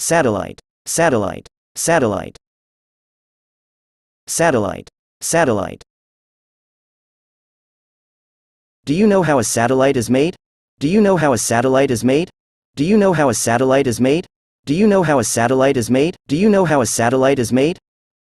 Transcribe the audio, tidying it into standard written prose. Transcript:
satellite, satellite, satellite, satellite, satellite. Do you know how a satellite is made? Do you know how a satellite is made? Do you know how a satellite is made? Do you know how a satellite is made? Do you know how a satellite is made?